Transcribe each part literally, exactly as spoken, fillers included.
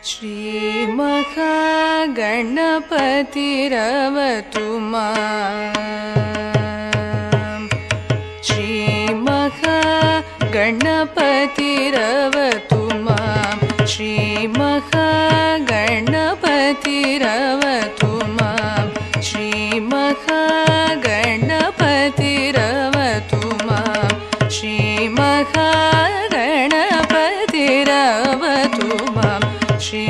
श्री महागणपतिरवतु माम् श्री महागणपतिरवतु माम् श्री महागणपतिरवतु माम् श्री महागणपतिरवतु माम् श्री महागणपतिरवतु माम् श्री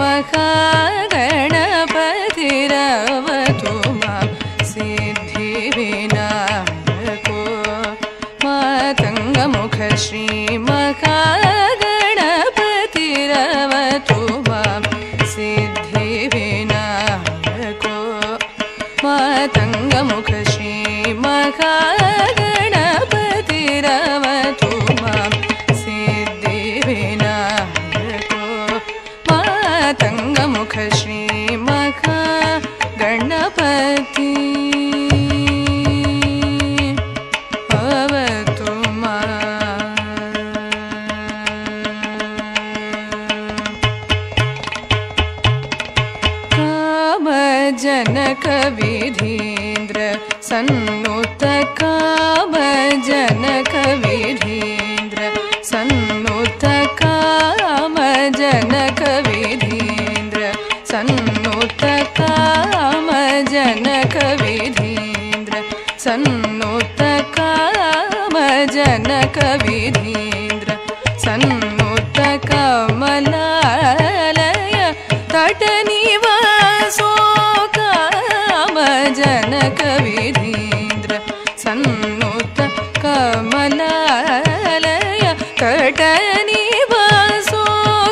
महागणपतिरवतु माम् सिद्धिविनायको मातङ्गमुख श्री महागणपतिरवतु माम् सिद्धिविनायको मातङ्गमुख श्री महागणपतिरवतु माम् सिद्धिविनायको मातङ्गमुख श्री महागणपति अवतु कामजनक विधीन्द्र सन्नुत कामजनक विधीन्द्र सन्नुत कामजनक विधीन्द्र सन्नुत कामजनक विधीन्द्र सन्नुत कामजनक विधीन्द्र सन्नुत कमलालय तटनिवासो कामजनक विधीन्द्र सन्नुत कमलालय तटनिवासो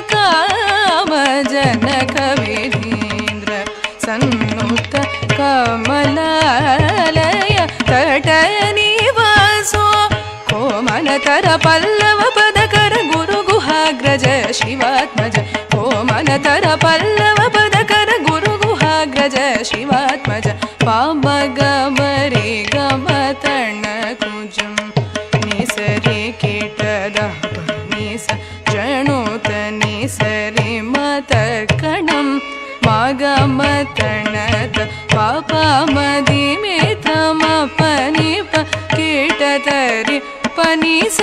कामजनक विधीन्द्र सन्नुत कमलालय तटनिवासो कोमलतर पल्लव पदकर गुरु गुहाग्रज शिवात्मज कोमलतर पल्लव पदकर गुरु गुहाग्रज शिवात्मज पामगमरे गमतर्ण कुजं निसरे कीटद निस जणोत निसरे मतकणं मागमतणत पापमदिमेतमपनिप कीटतरि पनिस